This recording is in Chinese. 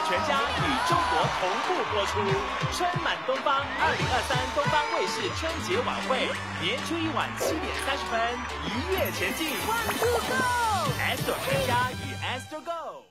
全家与中国同步播出，春满东方2023东方卫视春节晚会，年初一晚7点30分，一跃前进。One to go，Astro 全家与 Astro Go。